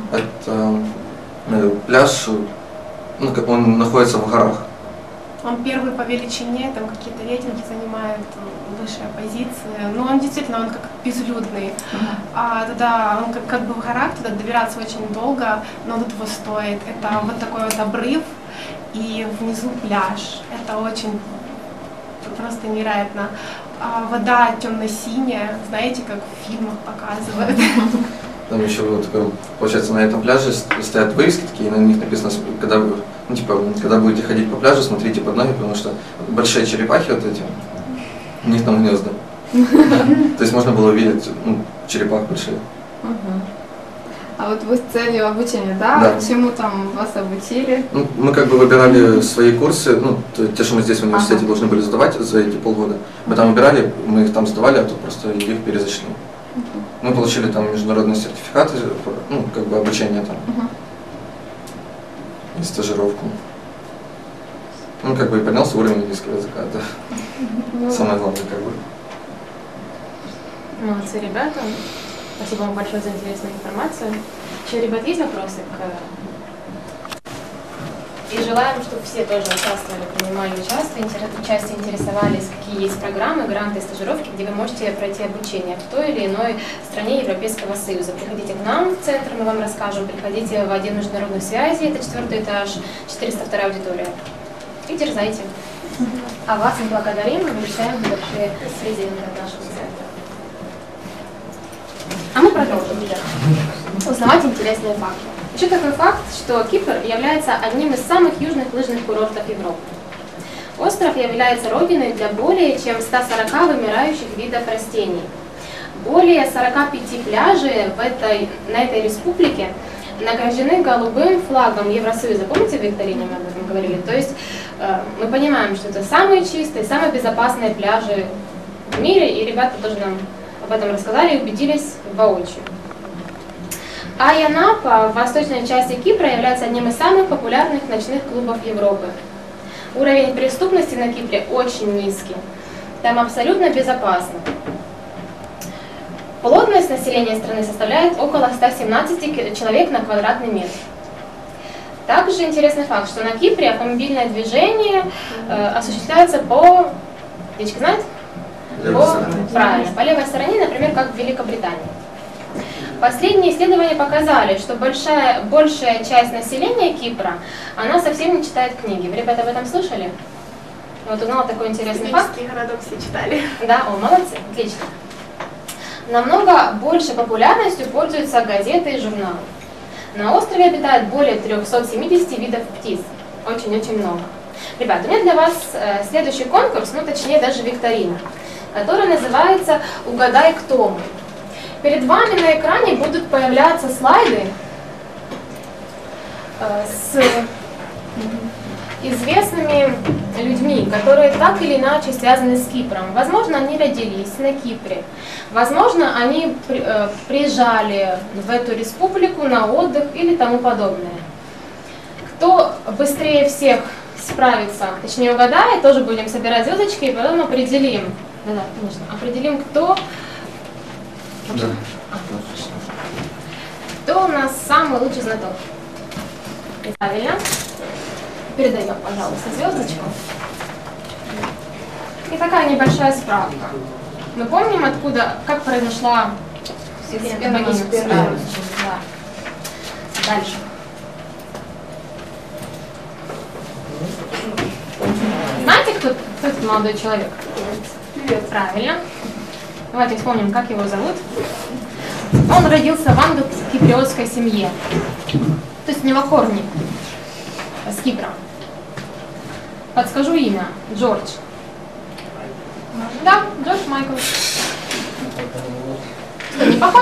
Это э, пляж, э, ну, как он находится в горах. Он первый по величине, там какие-то рейтинги занимает, высшая позиция. Но он действительно, он как безлюдный. А туда, он как, как бы в горах, туда добираться очень долго, но он того стоит. Это вот такой вот обрыв и внизу пляж. Это очень просто невероятно. А вода темно-синяя, знаете, как в фильмах показывают. Там еще вот такое, получается, на этом пляже стоят вывески такие, на них написано, когда вы, ну, типа, когда будете ходить по пляжу, смотрите под ноги, потому что большие черепахи вот эти, у них там гнезда. То есть можно было увидеть ну, черепах больших. Мгм. А вот вы с целью обучения, да? Да. Чему там вас обучили? Ну, мы как бы выбирали свои курсы, ну, т- те, что мы здесь в университете Ага. должны были сдавать за эти полгода. Мы там выбирали, мы их там сдавали, а тут просто их перезашли. Мы получили там международные сертификаты, ну, как бы обучение там Мгм. и стажировку. Ну, как бы и поднялся уровень английского языка, это Ну, самое главное, как бы. Молодцы, ребята. Спасибо вам большое за интересную информацию. Еще, ребят, есть вопросы к... И желаем, чтобы все тоже участвовали, принимали участие, интерес- участие, интересовались, какие есть программы, гранты, стажировки, где вы можете пройти обучение в той или иной стране Европейского Союза. Приходите к нам в центр, мы вам расскажем. Приходите в отдел международных связей, это четвертый этаж, четыреста вторая аудитория. И дерзайте. А вас мы благодарим и вручаем большие презенты от нашего центра. А мы продолжим, ребята, узнавать интересные факты. Еще такой факт, что Кипр является одним из самых южных лыжных курортов Европы. Остров является родиной для более чем ста сорока вымирающих видов растений. Более сорока пяти пляжей в этой, на этой республике награждены голубым флагом Евросоюза. Помните, в викторине мы об этом говорили? То есть э, мы понимаем, что это самые чистые, самые безопасные пляжи в мире, и ребята тоже нам об этом рассказали и убедились воочию. Айя Напа в восточной части Кипра является одним из самых популярных ночных клубов Европы. Уровень преступности на Кипре очень низкий. Там абсолютно безопасно. Плотность населения страны составляет около ста семнадцати человек на квадратный метр. Также интересный факт, что на Кипре автомобильное движение э, осуществляется по... Девочки знают? По, правильно, по левой стороне, например, как в Великобритании. Последние исследования показали, что большая, большая часть населения Кипра, она совсем не читает книги. Вы, ребята, об этом слышали? Вот узнала такой интересный факт. Исторический городок все читали. Да, о, молодцы, отлично. Намного больше популярностью пользуются газеты и журналы. На острове обитает более трёхсот семидесяти видов птиц. Очень-очень много. Ребята, у меня для вас э, следующий конкурс, ну точнее даже викторина, которая называется «Угадай, кто мы». Перед вами на экране будут появляться слайды э, с известными людьми, которые так или иначе связаны с Кипром. Возможно, они родились на Кипре, возможно, они при, э, приезжали в эту республику на отдых или тому подобное. Кто быстрее всех справится, точнее угадает, тоже будем собирать звездочки и потом определим, да, да, конечно, определим, кто, Да. а, кто у нас самый лучший знаток. Правильно. Передаем, пожалуйста, звездочку. И такая небольшая справка. Мы помним, откуда, как произошла богиня Сперма. Да. Дальше. Знаете, кто, кто этот молодой человек? Привет. Правильно. Давайте вспомним, как его зовут. Он родился в англо-киприотской семье. То есть у него корни с Кипра. Подскажу имя. Джордж. Да, Джордж Майкл. Что, не похож?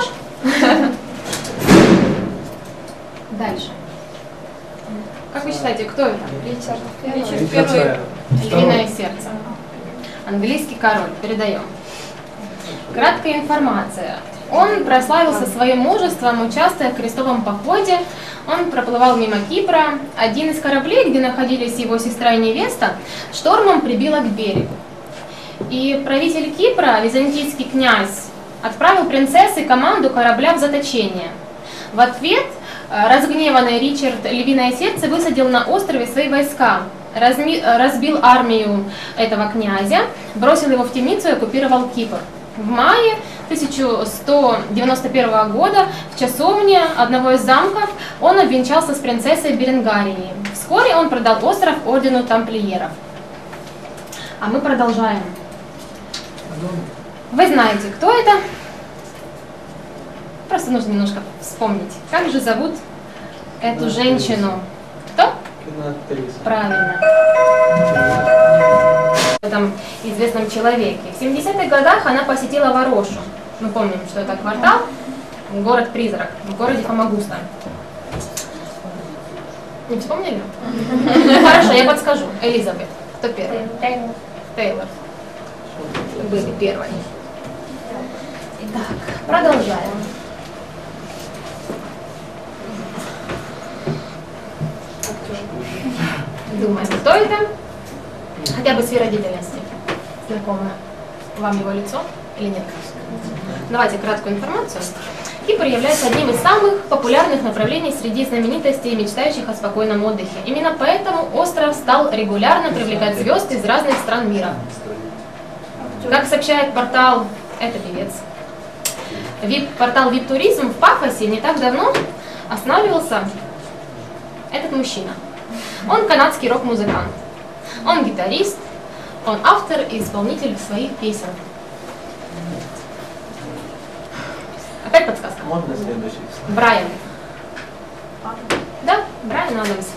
Дальше. Как вы считаете, кто это? Ричард. Ричард Первый. Львиное сердце. Английский король. Передаем. Краткая информация. Он прославился своим мужеством, участвуя в крестовом походе. Он проплывал мимо Кипра. Один из кораблей, где находились его сестра и невеста, штормом прибило к берегу. И правитель Кипра, византийский князь, отправил принцессе команду корабля в заточение. В ответ разгневанный Ричард Львиное сердце высадил на острове свои войска, разми, разбил армию этого князя, бросил его в темницу и оккупировал Кипр. В мае тысяча сто девяносто первого года в часовне одного из замков он обвенчался с принцессой Беренгарией. Вскоре он продал остров ордену тамплиеров. А мы продолжаем. Вы знаете, кто это? Просто нужно немножко вспомнить. Как же зовут эту женщину? Кто? Киноактриса. Правильно. В этом известном человеке. В семидесятых годах она посетила Варошу. Мы помним, что это квартал, город-призрак, в городе Фамагуста. Не вспомнили? Хорошо, я подскажу. Элизабет. Кто первый? Тейлор. Тейлор. Были первые. Итак, продолжаем. Думаем, кто это? Хотя бы с вероятностью. Знакомо вам его лицо или нет? Давайте краткую информацию. Кипр является одним из самых популярных направлений среди знаменитостей, мечтающих о спокойном отдыхе. Именно поэтому остров стал регулярно привлекать звезд из разных стран мира. Как сообщает портал «Это певец», вип, портал «Вип-туризм» в Пафосе не так давно останавливался этот мужчина. Он канадский рок-музыкант. Он гитарист, он автор и исполнитель своих песен. Опять подсказка. Можно следующий? Брайан. Да, Брайан Адамс.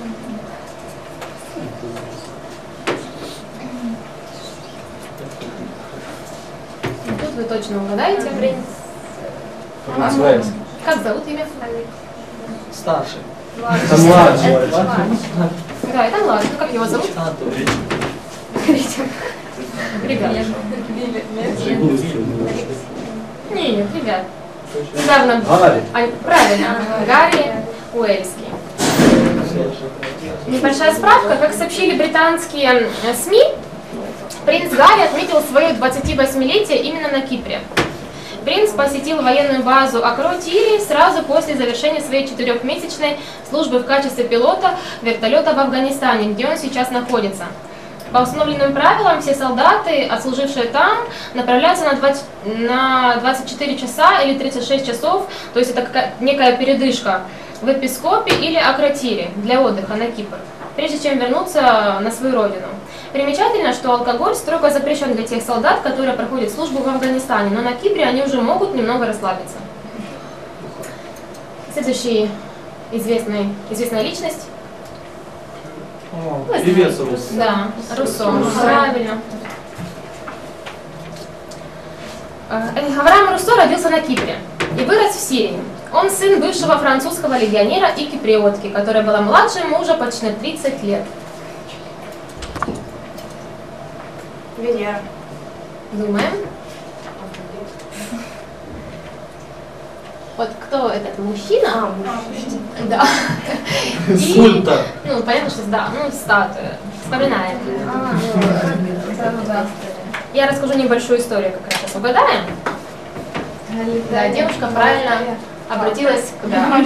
Тут вы точно угадаете. Называется. Как зовут имя? Старший. Младший. Это младший. Это младший. Да, это ладно. Как его зовут? Анатолий. Ричард. Ребят. Нет, ребят. Недавно... Гарри. А, правильно, Гарри Уэльский. Небольшая справка. Как сообщили британские СМИ, принц Гарри отметил свое двадцативосьмилетие именно на Кипре. Принц посетил военную базу Акротири сразу после завершения своей четырехмесячной службы в качестве пилота вертолета в Афганистане, где он сейчас находится. По установленным правилам, все солдаты, отслужившие там, направляются на, двадцать, на двадцать четыре часа или тридцать шесть часов, то есть это какая, некая передышка, в Эпископе или Акротире для отдыха на Кипр, прежде чем вернуться на свою родину. Примечательно, что алкоголь строго запрещен для тех солдат, которые проходят службу в Афганистане, но на Кипре они уже могут немного расслабиться. Следующий известный, известная личность. О, певец Руссо. Да, Руссо. Правильно. Авраам Руссо родился на Кипре и вырос в Сирии. Он сын бывшего французского легионера и киприотки, которая была младше мужа почти на тридцать лет. Венера. Думаем. Вот кто этот мужчина? А, мужчина. Да. И- Скульптор. Ну, понятно, что да, ну, статуя. Вспоминаем. Я расскажу небольшую историю, как раз сейчас угадаем. Да, девушка правильно обратилась к да.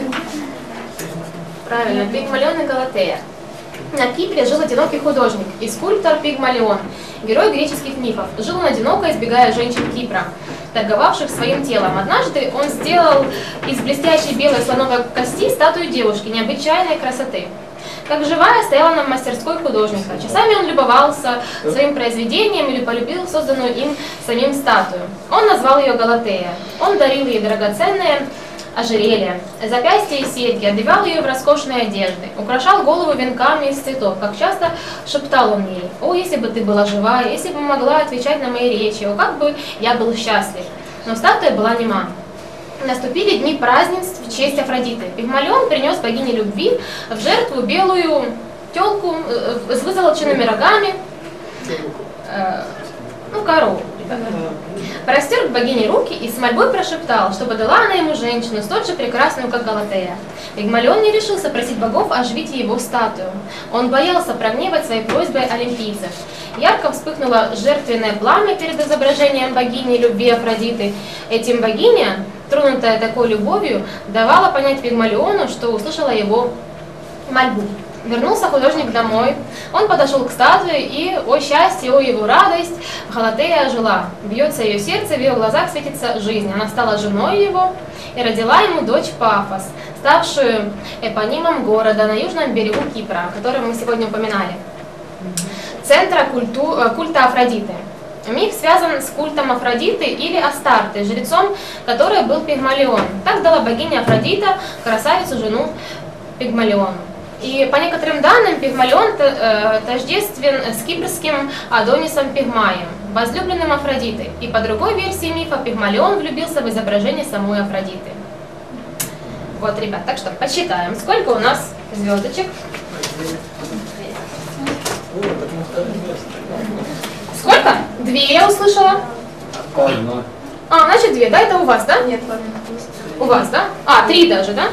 Правильно, Пигмалион и Галатея. На Кипре жил одинокий художник и скульптор Пигмалион, герой греческих мифов. Жил он одиноко, избегая женщин Кипра, торговавших своим телом. Однажды он сделал из блестящей белой слоновой кости статую девушки необычайной красоты. Как живая, стояла она в мастерской художника. Часами он любовался своим произведением или полюбил созданную им самим статую. Он назвал ее Галатея. Он дарил ей драгоценные ожерелья, запястья и серьги, одевал ее в роскошные одежды, украшал голову венками из цветов. Как часто шептал он ей: «О, если бы ты была жива, если бы могла отвечать на мои речи, о, как бы я был счастлив». Но статуя была нема. Наступили дни празднеств в честь Афродиты. Пигмалион принес богине любви в жертву белую телку с вызолоченными рогами, э, ну, корову. Простер к богине руки и с мольбой прошептал, чтобы дала она ему женщину, столь же прекрасную, как Галатея. Пигмалион не решился просить богов оживить его статую. Он боялся прогневать своей просьбой олимпийцев. Ярко вспыхнуло жертвенное пламя перед изображением богини любви Афродиты. Этим богиня, тронутая такой любовью, давала понять Пигмалиону, что услышала его мольбу. Вернулся художник домой, он подошел к статуе и, о счастье, о его радость, Галатея ожила. Бьется ее сердце, в ее глазах светится жизнь. Она стала женой его и родила ему дочь Пафос, ставшую эпонимом города на южном берегу Кипра, о котором мы сегодня упоминали. Центра культу, культа Афродиты. Миф связан с культом Афродиты или Астарты, жрецом которой был Пигмалион. Так дала богиня Афродита красавицу жену Пигмалиону. И по некоторым данным Пигмалион тождествен с кипрским Адонисом Пигмаем, возлюбленным Афродиты. И по другой версии мифа Пигмалион влюбился в изображение самой Афродиты. Вот, ребят, так что подсчитаем, сколько у нас звездочек. Сколько? Две я услышала. Одна. А, значит две, да? Это у вас, да? Нет, ладно. У вас, да? А, три даже, да?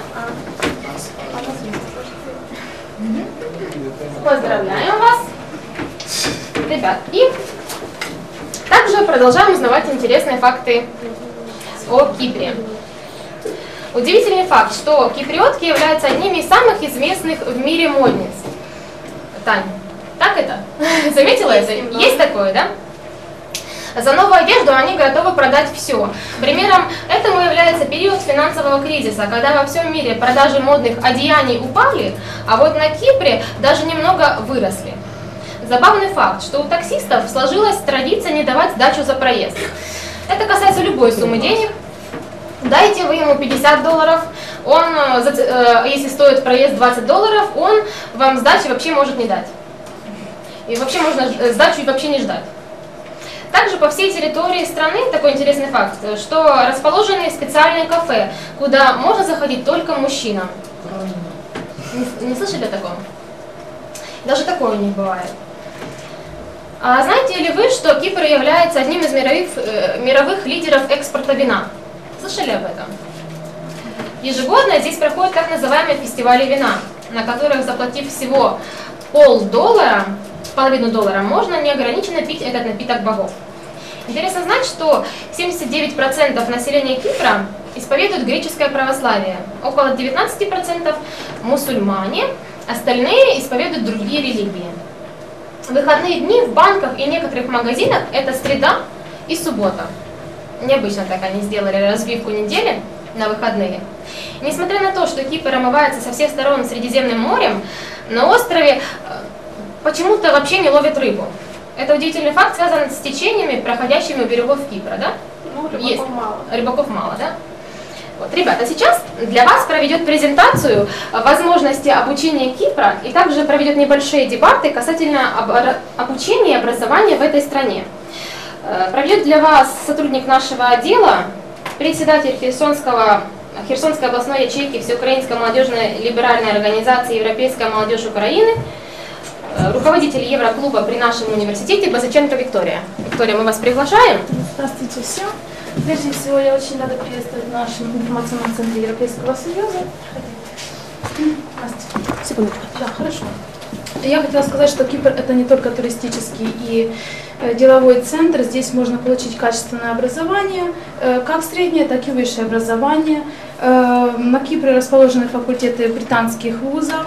Поздравляем вас, ребят. И также продолжаем узнавать интересные факты о Кипре. Удивительный факт, что киприотки являются одними из самых известных в мире модниц. Тань, так это? Заметила это? Есть такое, да? За новую одежду они готовы продать все. Примером этому является период финансового кризиса, когда во всем мире продажи модных одеяний упали, а вот на Кипре даже немного выросли. Забавный факт, что у таксистов сложилась традиция не давать сдачу за проезд. Это касается любой суммы денег. Дайте вы ему пятьдесят долларов, он, если стоит проезд двадцать долларов, он вам сдачи вообще может не дать. И вообще можно сдачу и вообще не ждать. Также по всей территории страны, такой интересный факт, что расположены специальные кафе, куда можно заходить только мужчинам. Не, не слышали о таком? Даже такое у них бывает. А знаете ли вы, что Кипр является одним из мировых, э, мировых лидеров экспорта вина? Слышали об этом? Ежегодно здесь проходят так называемые фестивали вина, на которых, заплатив всего полдоллара, половину доллара, можно неограниченно пить этот напиток богов. Интересно знать, что семьдесят девять процентов населения Кипра исповедуют греческое православие, около девятнадцать процентов мусульмане, остальные исповедуют другие религии. Выходные дни в банках и некоторых магазинах – это среда и суббота. Необычно так они сделали разбивку недели на выходные. Несмотря на то, что Кипр омывается со всех сторон Средиземным морем, на острове почему-то вообще не ловят рыбу. Это удивительный факт, связан с течениями, проходящими у берегов Кипра, да? Ну, рыбаков Есть. мало. Рыбаков мало, да? Вот, ребята, сейчас для вас проведет презентацию возможности обучения Кипра и также проведет небольшие дебаты касательно обучения и образования в этой стране. Проведет для вас сотрудник нашего отдела, председатель Херсонского, Херсонской областной ячейки Всеукраинской молодежной либеральной организации «Европейская молодежь Украины», руководитель Евроклуба при нашем университете Базыченко Виктория. Виктория, мы вас приглашаем. Здравствуйте всем. Прежде всего, я очень рада приветствовать в нашем информационном центре Европейского Союза. Настя, секундочку. Да, хорошо. Я хотела сказать, что Кипр – это не только туристический и деловой центр. Здесь можно получить качественное образование, как среднее, так и высшее образование. На Кипре расположены факультеты британских вузов.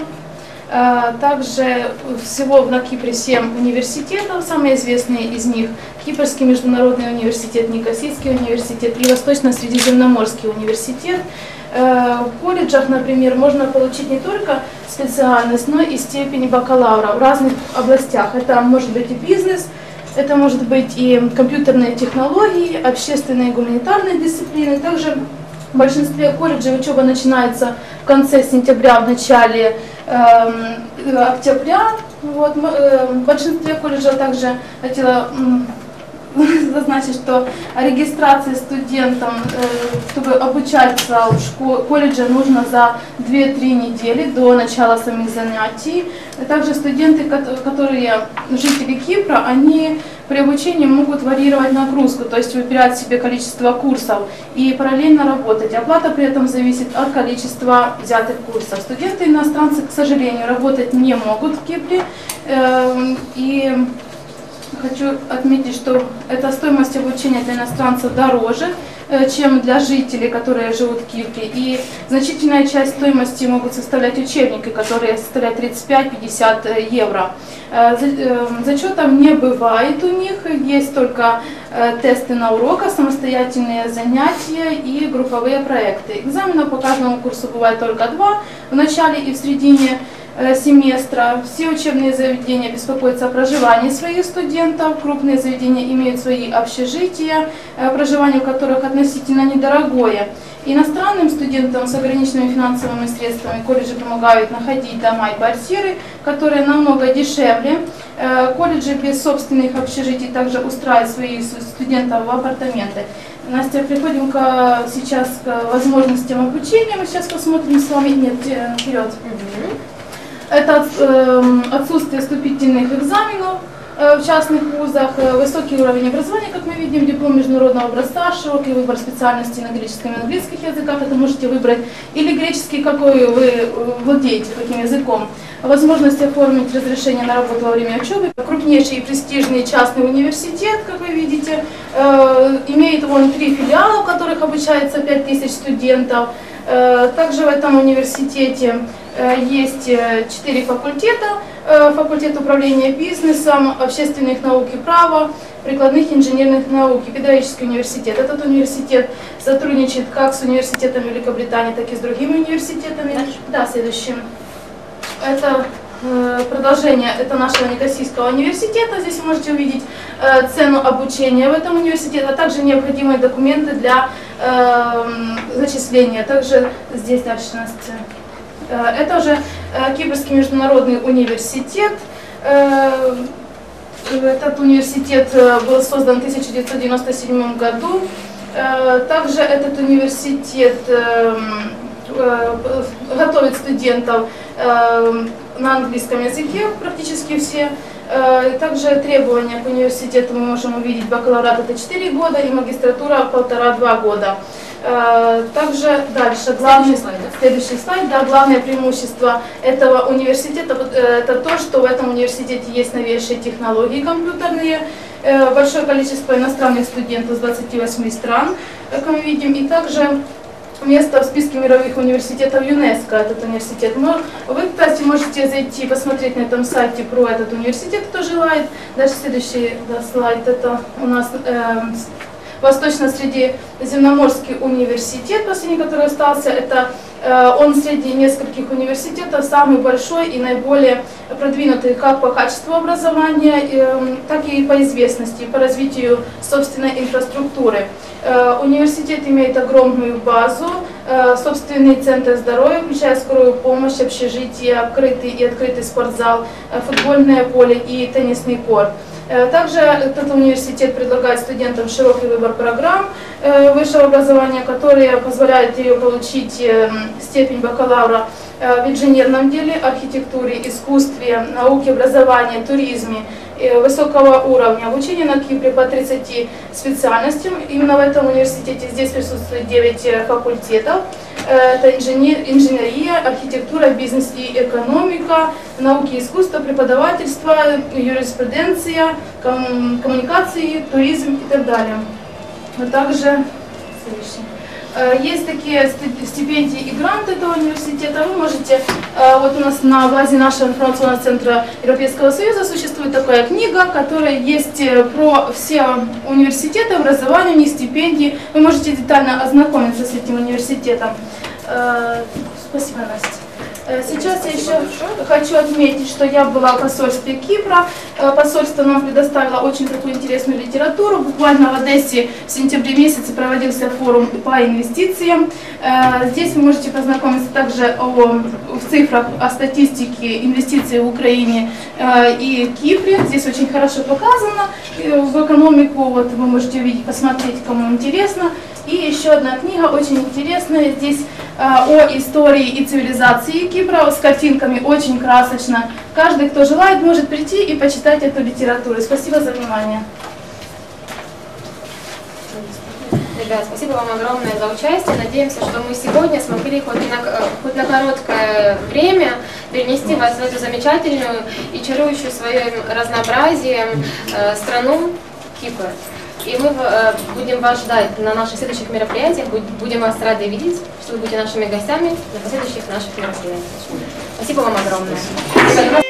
Также всего на Кипре семь университетов, самые известные из них – Кипрский международный университет, Никосийский университет и Восточно-Средиземноморский университет. В колледжах, например, можно получить не только специальность, но и степень бакалавра в разных областях. Это может быть и бизнес, это может быть и компьютерные технологии, общественные и гуманитарные дисциплины. Также в большинстве колледжей учеба начинается в конце сентября, в начале э, октября. Вот, э, в большинстве колледжей также хотела э, зазначить, что регистрация студентам, э, чтобы обучаться в школе, колледже, нужно за две-три недели до начала самих занятий. Также студенты, которые жители Кипра, они при обучении могут варьировать нагрузку, то есть выбирать себе количество курсов и параллельно работать. Оплата при этом зависит от количества взятых курсов. Студенты иностранцы, к сожалению, работать не могут в Кипре. И хочу отметить, что эта стоимость обучения для иностранцев дороже, чем для жителей, которые живут в Кипре. И значительная часть стоимости могут составлять учебники, которые составляют тридцать пять-пятьдесят евро. Зачетов не бывает у них, есть только тесты на уроках, самостоятельные занятия и групповые проекты. Экзаменов по каждому курсу бывает только два, в начале и в середине семестра. Все учебные заведения беспокоятся о проживании своих студентов, крупные заведения имеют свои общежития, проживание в которых относительно недорогое. Иностранным студентам с ограниченными финансовыми средствами колледжи помогают находить дома и квартиры, которые намного дешевле. Колледжи без собственных общежитий также устраивают своих студентов в апартаменты. Настя, приходим к, сейчас к возможностям обучения. Мы сейчас посмотрим с вами. Нет, вперед. Это э, отсутствие вступительных экзаменов э, в частных вузах, э, высокий уровень образования, как мы видим, диплом международного образца, широкий выбор специальностей на греческом и английских языках. Это можете выбрать или греческий, какой вы владеете, каким языком. Возможность оформить разрешение на работу во время учебы. Крупнейший и престижный частный университет, как вы видите, э, имеет вон три филиала, в которых обучается пять тысяч студентов. Э, также в этом университете есть четыре факультета: факультет управления бизнесом, общественных наук и права, прикладных инженерных наук и педагогический университет. Этот университет сотрудничает как с университетом Великобритании, так и с другими университетами. Дальше. Да, следующим. Это продолжение это нашего Никосийского университета. Здесь вы можете увидеть цену обучения в этом университете, а также необходимые документы для зачисления. Также здесь дальше Настя. Это уже Кипрский международный университет. Этот университет был создан в тысяча девятьсот девяносто седьмом году. Также этот университет готовит студентов на английском языке, практически все. Также требования к университету мы можем увидеть: бакалавриат это четыре года и магистратура полтора-два года. Э, Также дальше, главный, Следующий слайд, да? следующий слайд, да, главное преимущество этого университета, вот, э, это то, что в этом университете есть новейшие технологии компьютерные, э, большое количество иностранных студентов с двадцати восьми стран, как мы видим, и также место в списке мировых университетов ЮНЕСКО, этот университет. Но вы, кстати, можете зайти посмотреть на этом сайте про этот университет, кто желает. Дальше следующий, да, слайд, это у нас э, Восточно-Средиземноморский университет, последний, который остался, это э, он среди нескольких университетов самый большой и наиболее продвинутый как по качеству образования, э, так и по известности, по развитию собственной инфраструктуры. Э, университет имеет огромную базу, э, собственный центр здоровья, включая скорую помощь, общежитие, открытый и открытый спортзал, э, футбольное поле и теннисный корт. Также этот университет предлагает студентам широкий выбор программ высшего образования, которые позволяют ее получить степень бакалавра в инженерном деле, архитектуре, искусстве, науке, образовании, туризме высокого уровня. Обучение на Кипре по тридцати специальностям. Именно в этом университете здесь присутствует девять факультетов. Это инженерия, архитектура, бизнес и экономика, науки и искусство, преподавательство, юриспруденция, коммуникации, туризм и так далее. А также есть такие стипендии и гранты этого университета. Вы можете, вот у нас на базе нашего информационного центра Европейского Союза существует такая книга, которая есть про все университеты, образование, у них стипендии. Вы можете детально ознакомиться с этим университетом. Спасибо, Настя. Сейчас я еще хочу отметить, что я была в посольстве Кипра. Посольство нам предоставило очень такую интересную литературу. Буквально в Одессе в сентябре месяце проводился форум по инвестициям. Здесь вы можете познакомиться также о, в цифрах о статистике инвестиций в Украине и Кипре. Здесь очень хорошо показано в экономику. Вот вы можете увидеть, посмотреть, кому интересно. И еще одна книга очень интересная. Здесь о истории и цивилизации Кипра с картинками, очень красочно. Каждый, кто желает, может прийти и почитать эту литературу. Спасибо за внимание. Ребят, спасибо вам огромное за участие. Надеемся, что мы сегодня смогли хоть на, хоть на короткое время перенести вас в эту замечательную и чарующую своим разнообразием э, страну Кипр. И мы э, будем вас ждать на наших следующих мероприятиях, будем вас рады видеть, что вы будете нашими гостями на последующих наших мероприятиях. Спасибо вам огромное.